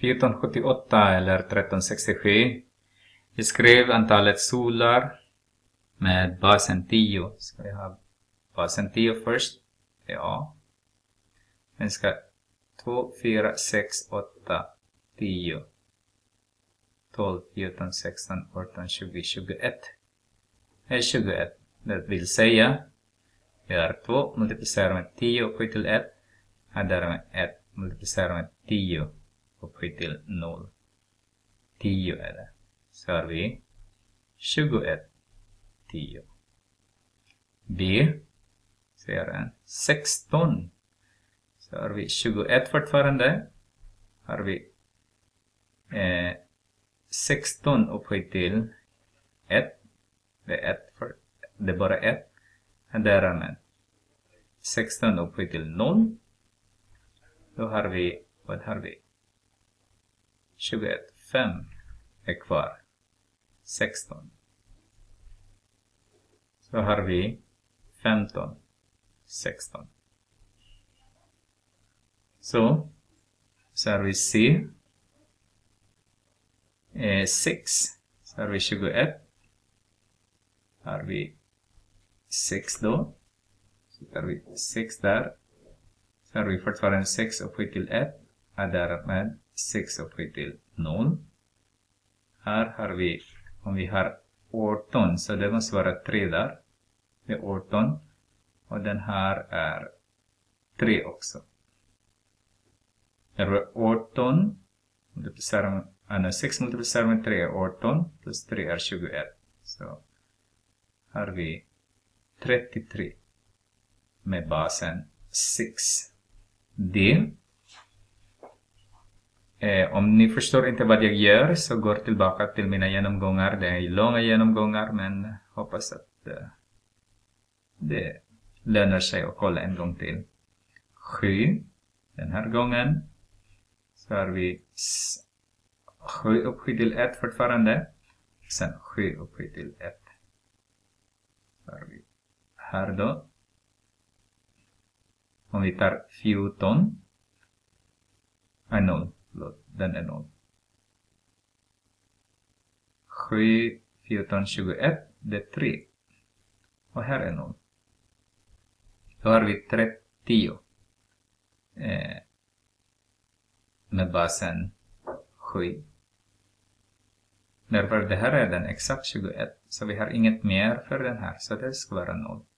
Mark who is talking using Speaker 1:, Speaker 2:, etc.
Speaker 1: 1478 eller 1367. Vi skrev antalet solar med basen 10. Ska vi ha basen 10 först? Ja. Vi ska 2, 4, 6, 8, 10, 12, 14, 16, 18, 20, 21. Det är 21. Det vill säga vi har 2 multiplicerat med 10 upphöjt till 1. Här därmed 1 multiplicerat med 10 upphöjt till 0. 10 är det. Så har vi 21, 10. B. Ser en 16. Så har vi 21 fortfarande. Har vi 16 upphöjt till 1. Det är 1 för det är bara 1. Och därmed 16 upphöjt till 0. Då har vi, vad har vi? 21, 5 är kvar. 16. Så har vi 15, 16. Så har vi C. 6. Så har vi 21. Har vi 6 då. Så har vi 6 där. Så har vi fortfarande 6 upphöjt till 1. Och därmed 6 upphöjt till 0. Här har vi, om vi har 18, så det måste vara 3 där. Det är 18. Och den här är 3 också. Här är 18. 6 multiplicerat med 3 är 18. Plus 3 är 21. Så har vi 33 med basen 6. D. Om ni förstår inte vad jag gör så går tillbaka till mina genomgångar. Det är långa genomgångar, men hoppas att det lönar sig att kolla en gång till. 7. Den här gången så har vi 7 upphöjt till 1 fortfarande. Sen 7 upphöjt till 1. Så har vi här då. Om vi tar 14. Är 0. Den är 0. 7, 14, 21. Det är 3. Och här är 0. Då har vi 30. Med basen 7. Därför det här är den exakt 21. Så vi har inget mer för den här. Så det ska vara 0.